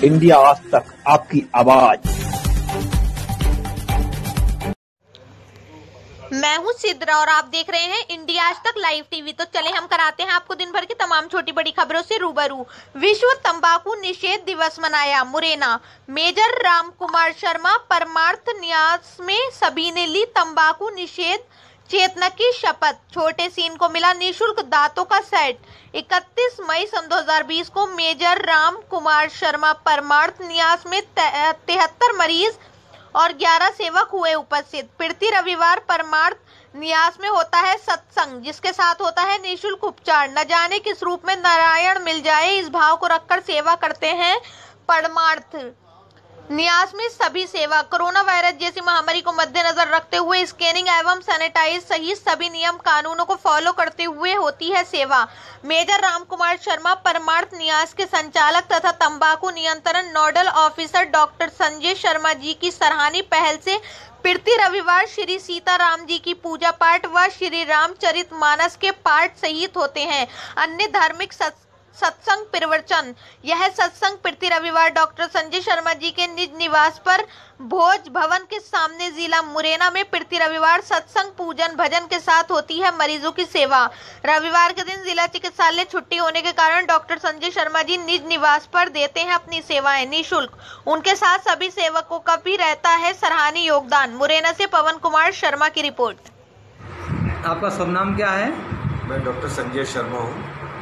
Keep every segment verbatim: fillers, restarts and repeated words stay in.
India आज तक, आपकी आवाज। मैं हूं सिद्रा और आप देख रहे हैं इंडिया आज तक लाइव टीवी। तो चले हम कराते हैं आपको दिन भर की तमाम छोटी बड़ी खबरों से रूबरू। विश्व तंबाकू निषेध दिवस मनाया मुरैना। मेजर राम कुमार शर्मा परमार्थ न्यास में सभी ने ली तंबाकू निषेध चेतना की शपथ। छोटे सीन को मिला निःशुल्क दांतों का सेट। इकतीस मई सन दो हज़ार बीस को मेजर राम कुमार शर्मा परमार्थ न्यास में तिहत्तर मरीज और ग्यारह सेवक हुए उपस्थित। प्रति रविवार परमार्थ न्यास में होता है सत्संग, जिसके साथ होता है निःशुल्क उपचार। न जाने किस रूप में नारायण मिल जाए, इस भाव को रखकर सेवा करते हैं परमार्थ न्यास में सभी सेवा। कोरोना वायरस जैसी महामारी को मद्देनजर रखते हुए स्कैनिंग एवं सैनिटाइज सहित सभी नियम कानूनों को फॉलो करते हुए होती है सेवा। मेजर राम कुमार शर्मा परमार्थ न्यास के संचालक तथा तंबाकू नियंत्रण nodal officer doctor Sanjay Sharma ji की सराहनीय पहल से प्रति रविवार श्री सीताराम जी की पूजा पाठ व श्री रामचरितमानस के पाठ सहित होते हैं। अन्य धार्मिक सत्संग प्रवचन। यह सत्संग प्रति रविवार डॉक्टर संजय शर्मा जी के निज निवास पर भोज भवन के सामने जिला मुरैना में प्रति रविवार सत्संग पूजन भजन के साथ होती है मरीजों की सेवा। रविवार के दिन जिला चिकित्सालय छुट्टी होने के कारण डॉक्टर संजय शर्मा जी निज निवास पर देते हैं अपनी सेवाएं निःशुल्क। उनके साथ सभी सेवकों का भी रहता है सराहनीय योगदान। मुरैना से पवन कुमार शर्मा की रिपोर्ट। आपका शुभ नाम क्या है? मैं डॉक्टर संजय शर्मा हूँ।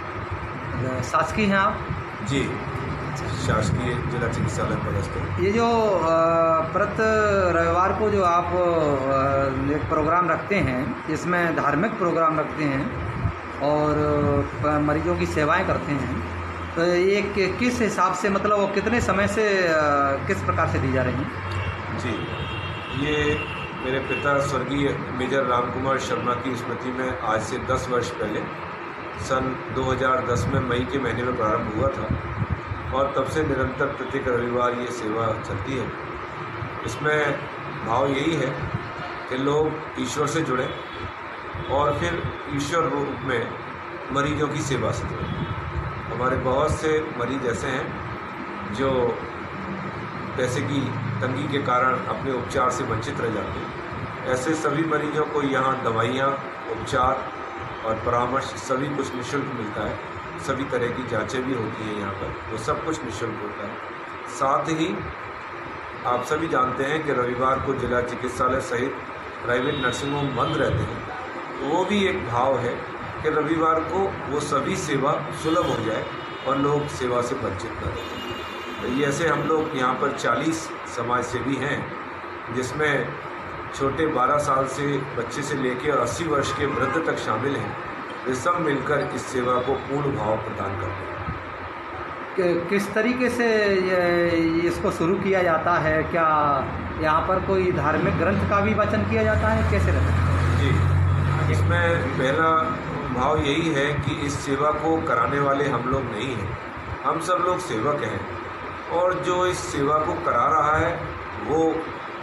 शासकीय हैं आप? जी, शासकीय जिला चिकित्सालय पदस्थ। ये जो प्रत रविवार को जो आप एक प्रोग्राम रखते हैं, इसमें धार्मिक प्रोग्राम रखते हैं और मरीजों की सेवाएं करते हैं, तो ये किस हिसाब से, मतलब वो कितने समय से किस प्रकार से दी जा रही हैं? जी, ये मेरे पिता स्वर्गीय मेजर राम कुमार शर्मा की स्मृति में आज से दस वर्ष पहले सन दो हज़ार दस में मई के महीने में प्रारंभ हुआ था और तब से निरंतर प्रत्येक रविवार ये सेवा चलती है। इसमें भाव यही है कि लोग ईश्वर से जुड़े और फिर ईश्वर रूप में मरीजों की सेवा से जुड़े। हमारे बहुत से मरीज ऐसे हैं जो पैसे की तंगी के कारण अपने उपचार से वंचित रह जाते हैं। ऐसे सभी मरीजों को यहाँ दवाइयाँ, उपचार और परामर्श सभी कुछ निःशुल्क मिलता है। सभी तरह की जांचें भी होती हैं यहाँ पर, वो सब कुछ निःशुल्क होता है। साथ ही आप सभी जानते हैं कि रविवार को जिला चिकित्सालय सहित प्राइवेट नर्सिंग होम बंद रहते हैं, तो वो भी एक भाव है कि रविवार को वो सभी सेवा सुलभ हो जाए और लोग सेवा से वंचित न रहें। तो ये ऐसे हम लोग यहाँ पर चालीस समाज सेवी हैं, जिसमें छोटे बारह साल से बच्चे से लेकर और अस्सी वर्ष के वृद्ध तक शामिल हैं। वे सब मिलकर इस सेवा को पूर्ण भाव प्रदान करते हैं। किस तरीके से ये इसको शुरू किया जाता है? क्या यहाँ पर कोई धार्मिक ग्रंथ का भी वाचन किया जाता है? कैसे रहता है? जी, इसमें पहला भाव यही है कि इस सेवा को कराने वाले हम लोग नहीं हैं, हम सब लोग सेवक हैं और जो इस सेवा को करा रहा है वो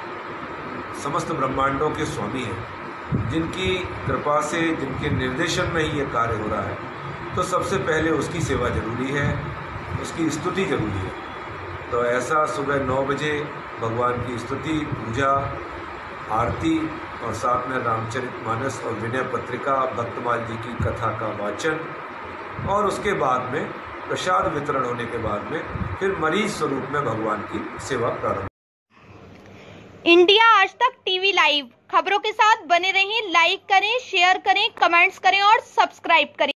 समस्त ब्रह्मांडों के स्वामी हैं, जिनकी कृपा से, जिनके निर्देशन में ही ये कार्य हो रहा है। तो सबसे पहले उसकी सेवा जरूरी है, उसकी स्तुति जरूरी है। तो ऐसा सुबह नौ बजे भगवान की स्तुति, पूजा, आरती और साथ में रामचरितमानस और विनय पत्रिका, भक्तमाल जी की कथा का वाचन और उसके बाद में प्रसाद वितरण होने के बाद में फिर मरीज स्वरूप में भगवान की सेवा प्रारंभ। इंडिया आज तक टीवी लाइव खबरों के साथ बने रहें। लाइक करें, शेयर करें, कमेंट्स करें और सब्सक्राइब करें।